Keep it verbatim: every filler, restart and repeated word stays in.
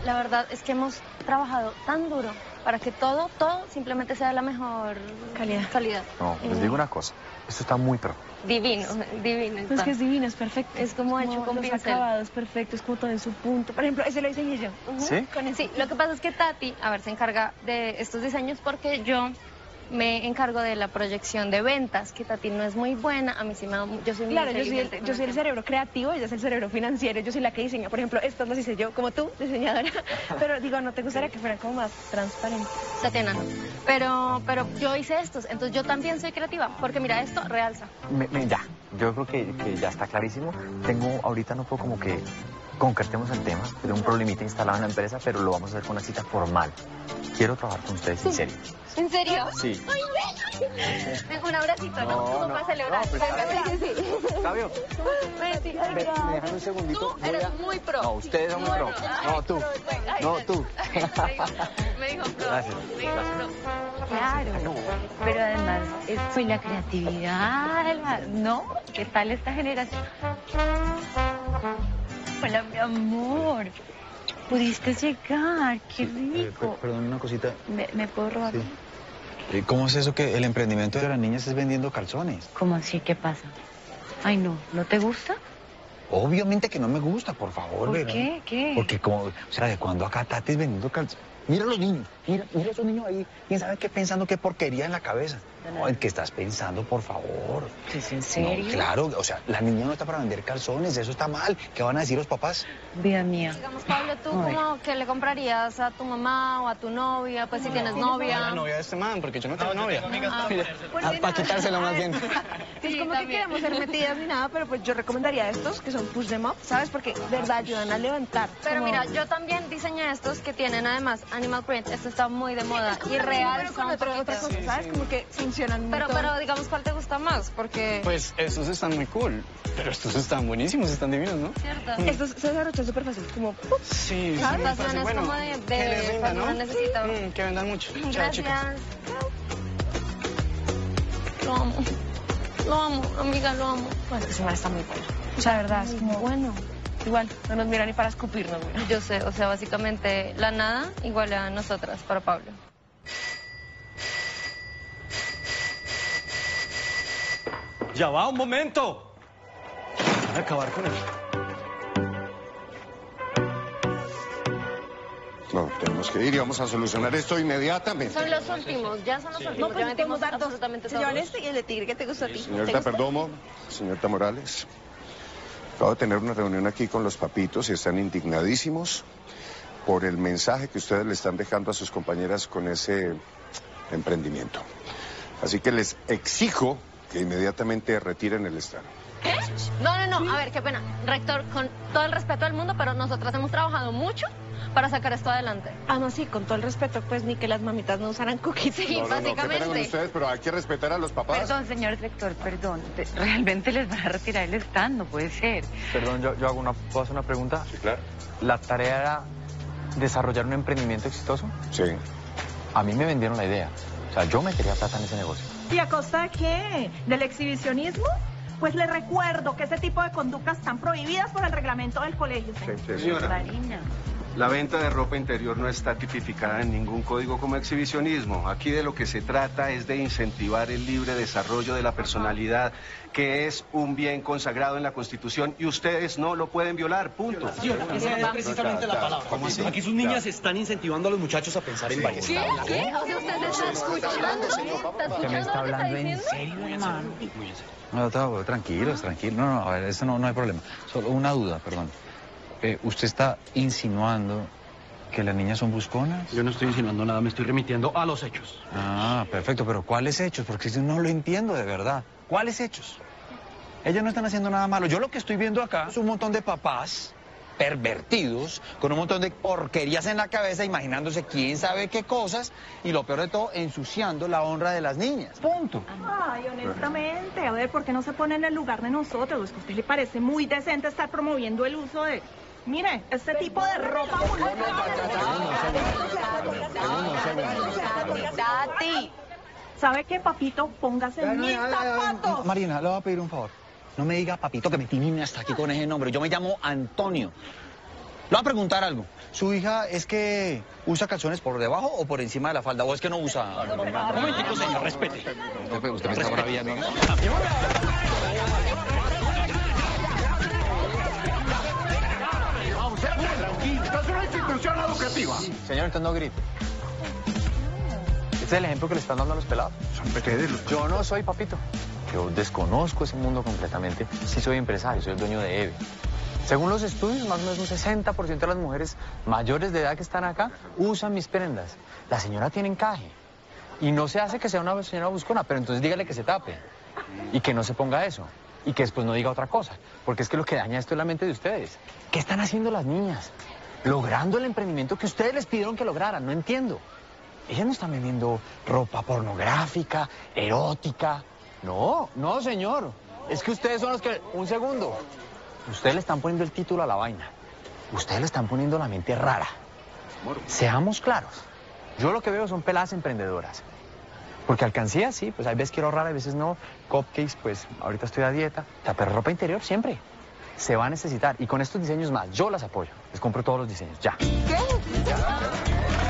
la verdad es que hemos trabajado tan duro para que todo, todo simplemente sea de la mejor calidad. calidad. No, les digo una cosa, esto está muy pro. Divino, divino. Pues que es divino, es perfecto. Es como hecho con los pincel. acabados perfectos, como todo en su punto. Por ejemplo, ese lo diseñé yo. Uh-huh. ¿Sí? Con el, sí, lo que pasa es que Tati, a ver, se encarga de estos diseños porque yo me encargo de la proyección de ventas, que Tati no es muy buena, a mí sí me da, yo soy muy Claro, yo soy, inteligente el, con yo soy el tema. cerebro creativo, ella es el cerebro financiero, yo soy la que diseña. Por ejemplo, estos los hice yo, como tú, diseñadora. Pero digo, ¿no te gustaría que fueran como más transparentes? Tatiana no. Pero, pero yo hice estos, entonces yo también soy creativa, porque mira, esto realza. Me- me- ya, yo creo que, que ya está clarísimo. Tengo, ahorita no puedo como que concretemos el tema de un problemita instalado en la empresa, pero lo vamos a hacer con una cita formal. Quiero trabajar con ustedes en serio. ¿En serio? Sí. Ay, ven. Ven, un abracito, ¿no? No, Como no, para celebrar. no, pues, Ven, ven, ven, sí. ¿Sabio? Ven, sí, ay, Me, gracias. me dejan un segundito. Tú Voy eres a- muy pro. No, ustedes son muy pro. No, tú. Ay, No, ay, tú. ay, Me dijo, me dijo pro. Gracias. Me dijo pro. Claro, pero además es pues la creatividad, la- ¿no? ¿Qué tal esta generación? Hola, mi amor. Pudiste llegar, qué rico. Perdón, una cosita. ¿Me, me puedo robar? Sí. Eh, ¿Cómo es eso que el emprendimiento de las niñas es vendiendo calzones? ¿Cómo así? ¿Qué pasa? Ay, no, ¿no te gusta? Obviamente que no me gusta, por favor. ¿Por ¿verdad? qué? ¿Qué? Porque como, o sea, de cuando acá Tati es vendiendo calzones. Mira los niños, mira, mira esos niños ahí. ¿Quién sabe qué pensando, qué porquería en la cabeza? No, ¿en qué estás pensando, por favor? ¿Es en serio? No, claro, o sea, la niña no está para vender calzones, eso está mal. ¿Qué van a decir los papás? Vida mía. Digamos, Pablo, ¿tú Ay. cómo que le comprarías a tu mamá o a tu novia? Pues si tienes novia. La novia de este man, porque yo no tengo novia. Ah, Para quitársela más bien. Es Sí, como que también. queremos ser metidas ni nada, pero pues yo recomendaría estos, que son push them up, ¿sabes? Porque de verdad ayudan a levantar. Pero como- mira, yo también diseñé estos que tienen además animal print. Esto está muy de moda y real. Pero con otra, otra cosa, ¿sabes? Como que funcionan un Pero, montón. pero digamos, ¿cuál te gusta más? Porque... Pues estos están muy cool, pero estos están buenísimos, están divinos, ¿no? ¿Cierto? Estos se desarrollan súper fácil, como... ¡pum! Sí, sí, ¿Sabes? me parece Pasiones bueno. como de- de que les rinda, cuando ¿no? uno necesita. Mm, que vendan mucho. Chao, chicas. Gracias. Lo amo. Lo amo, amiga, lo amo. Pues esta semana está muy buena. O sea, de verdad, es como... Bueno, Igual, no nos mira ni para escupirnos, mira. yo sé, o sea, básicamente la nada igual a nosotras, para Pablo. Ya va, un momento. Voy a acabar con él. No, tenemos que ir y vamos a solucionar esto inmediatamente. Son los últimos, ya son los últimos. No, ya pues metimos podemos dar dos. absolutamente Se todos. llevan este y el de tigre que te gusta a ti. ¿Te Señorita gusta? Perdomo, señorita Morales, acabo de tener una reunión aquí con los papitos y están indignadísimos por el mensaje que ustedes le están dejando a sus compañeras con ese emprendimiento. Así que les exijo que inmediatamente retiren el estado. ¿Qué? No, no, no, a ver, qué pena. Rector, con todo el respeto del mundo, pero nosotras hemos trabajado mucho para sacar esto adelante. Ah, no, sí, con todo el respeto, pues ni que las mamitas no usaran cookies. Sí, No, no, no, qué pena con básicamente. ustedes, pero hay que respetar a los papás. Perdón, señor director, perdón. De- Realmente les van a retirar el stand, no puede ser. Perdón, yo, yo hago una, ¿puedo hacer una pregunta? Sí, claro. La tarea era desarrollar un emprendimiento exitoso. Sí. A mí me vendieron la idea. O sea, yo metería plata en ese negocio. ¿Y a costa de qué? ¿Del exhibicionismo? Pues les recuerdo que ese tipo de conductas están prohibidas por el reglamento del colegio. señor. Señora, Marina. La venta de ropa interior no está tipificada en ningún código como exhibicionismo. Aquí de lo que se trata es de incentivar el libre desarrollo de la personalidad, que es un bien consagrado en la Constitución y ustedes no lo pueden violar, punto. Esa es precisamente la palabra. ¿Cómo así? Aquí sus niñas están incentivando a los muchachos a pensar en varios. ¿Qué? ¿Qué? O sea, usted está escuchando. ¿Está ¿Usted me está escuchando lo que está hablando en diciendo? serio, hermano? No, todo, tranquilos, tranquilos. No, no, a ver, eso no, no hay problema. Solo una duda, perdón. Eh, ¿Usted está insinuando que las niñas son busconas? Yo no estoy insinuando nada, me estoy remitiendo a los hechos. Ah, perfecto, pero ¿cuáles hechos? Porque yo no lo entiendo de verdad. ¿Cuáles hechos? Ellas no están haciendo nada malo. Yo lo que estoy viendo acá es un montón de papás pervertidos, con un montón de porquerías en la cabeza, imaginándose quién sabe qué cosas, y lo peor de todo, ensuciando la honra de las niñas. Punto. Ay, honestamente, a ver, ¿por qué no se pone en el lugar de nosotros? Es que a usted le parece muy decente estar promoviendo el uso de... Mire, este tipo de ropa... Tati. ¿Sabe qué, papito? Póngase en mis zapatos. Marina, le voy a pedir un favor. No me diga papito que me tienen hasta aquí con ese nombre. Yo me llamo Antonio. Le voy a preguntar algo. ¿Su hija es que usa calzones por debajo o por encima de la falda? ¿O es que no usa? Un momentico, señor, respete. Usted, usted me está braviando, ¿no? Tranquilo, esta es una institución educativa. Señor, entonces no grite. Este es el ejemplo que le están dando a los pelados. Son ustedes los... Yo no soy papito. Yo desconozco ese mundo completamente. Sí soy empresario, soy el dueño de Eve. Según los estudios, más o menos un sesenta por ciento de las mujeres mayores de edad que están acá usan mis prendas. La señora tiene encaje. Y no se hace que sea una señora buscona, pero entonces dígale que se tape. Y que no se ponga eso. Y que después no diga otra cosa. Porque es que lo que daña esto es la mente de ustedes. ¿Qué están haciendo las niñas? Logrando el emprendimiento que ustedes les pidieron que lograran. No entiendo. Ellas no están vendiendo ropa pornográfica, erótica. No, no, señor. Es que ustedes son los que... Un segundo. Ustedes le están poniendo el título a la vaina. Ustedes le están poniendo la mente rara. Seamos claros. Yo lo que veo son peladas emprendedoras. Porque alcancía, sí, pues hay veces quiero ahorrar, a veces no. Cupcakes, pues ahorita estoy a dieta. O sea, pero ropa interior siempre. Se va a necesitar. Y con estos diseños más, yo las apoyo. Les compro todos los diseños, ya. ¿Qué? Ya.